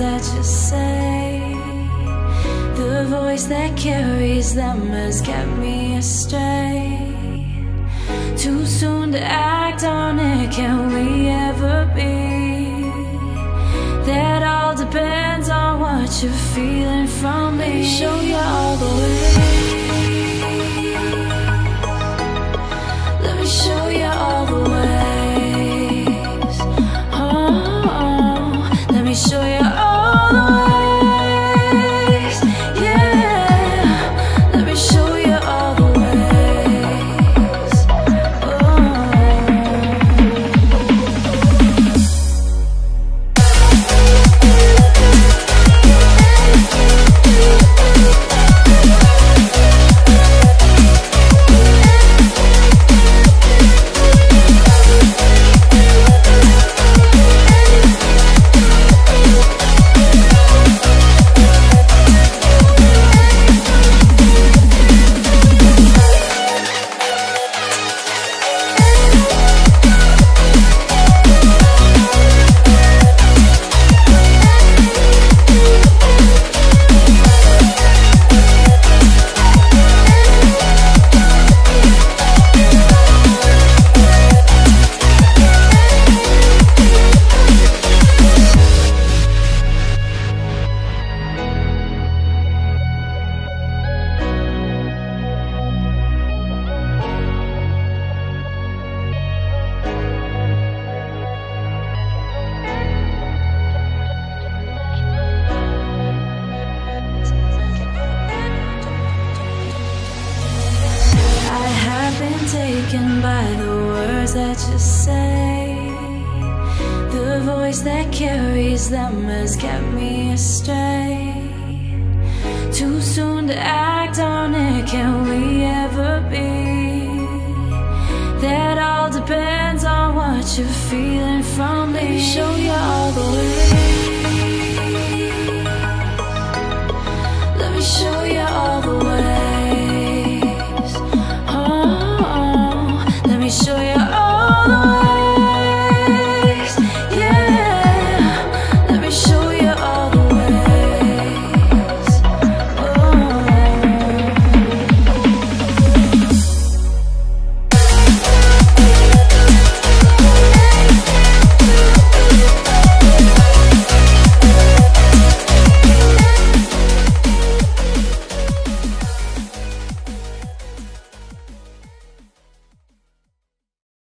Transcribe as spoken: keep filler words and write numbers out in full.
that you say. The voice that carries them has kept me astray. Too soon to act on it, can we ever be? That all depends on what you're feeling from me. Let me show you all the ways. Let me show you all the ways. Oh, oh. Let me show you all the ways. Yeah, let me show you all the ways. Oh. Taken by the words that you say. The voice that carries them has kept me astray. Too soon to act on it, can we ever be? That all depends on what you're feeling from me. Let me show you all the way.